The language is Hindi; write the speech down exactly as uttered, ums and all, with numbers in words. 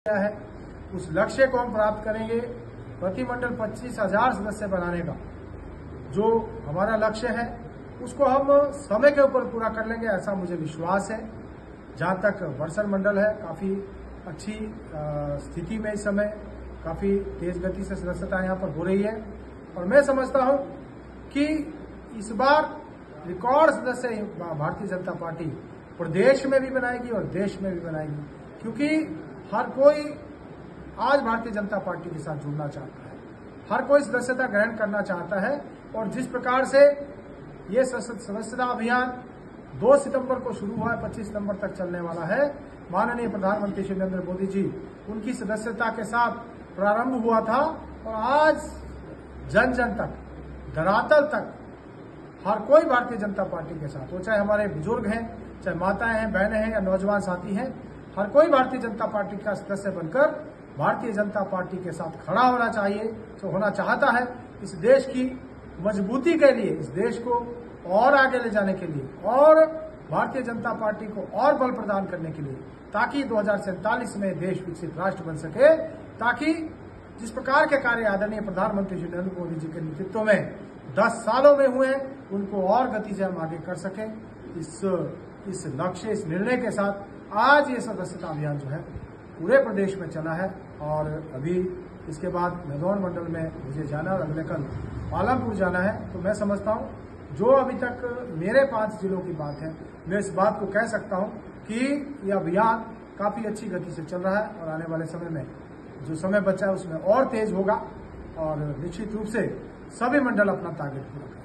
है उस लक्ष्य को हम प्राप्त करेंगे। प्रतिमंडल पच्चीस हजार सदस्य बनाने का जो हमारा लक्ष्य है उसको हम समय के ऊपर पूरा कर लेंगे, ऐसा मुझे विश्वास है। जहां तक बड़सर मंडल है, काफी अच्छी स्थिति में इस समय काफी तेज गति से सदस्यता यहां पर हो रही है और मैं समझता हूं कि इस बार रिकॉर्ड सदस्य भारतीय जनता पार्टी प्रदेश में भी बनाएगी और देश में भी बनाएगी, क्योंकि हर कोई आज भारतीय जनता पार्टी के साथ जुड़ना चाहता है, हर कोई सदस्यता ग्रहण करना चाहता है। और जिस प्रकार से ये सदस्यता अभियान दो सितंबर को शुरू हुआ है, पच्चीस सितंबर तक चलने वाला है। माननीय प्रधानमंत्री श्री नरेंद्र मोदी जी उनकी सदस्यता के साथ प्रारंभ हुआ था और आज जन जन तक, धरातल तक हर कोई भारतीय जनता पार्टी के साथ, वो चाहे हमारे बुजुर्ग हैं, चाहे माताएं हैं, बहनें हैं या नौजवान साथी हैं, हर कोई भारतीय जनता पार्टी का सदस्य बनकर भारतीय जनता पार्टी के साथ खड़ा होना चाहिए, जो होना चाहता है। इस देश की मजबूती के लिए, इस देश को और आगे ले जाने के लिए और भारतीय जनता पार्टी को और बल प्रदान करने के लिए, ताकि दो हजार सैंतालीस में देश विकसित राष्ट्र बन सके, ताकि जिस प्रकार के कार्य आदरणीय प्रधानमंत्री श्री नरेंद्र मोदी जी के नेतृत्व में दस सालों में हुए उनको और गति से हम आगे कर सके। इस इस लक्ष्य, इस निर्णय के साथ आज ये सदस्यता अभियान जो है पूरे प्रदेश में चला है और अभी इसके बाद नदौन मंडल में मुझे जाना और अगले कल पालमपुर जाना है। तो मैं समझता हूं जो अभी तक मेरे पांच जिलों की बात है, मैं इस बात को कह सकता हूं कि यह अभियान काफी अच्छी गति से चल रहा है और आने वाले समय में जो समय बचा है उसमें और तेज होगा और निश्चित रूप से सभी मंडल अपना टारगेट पूरा करेंगे।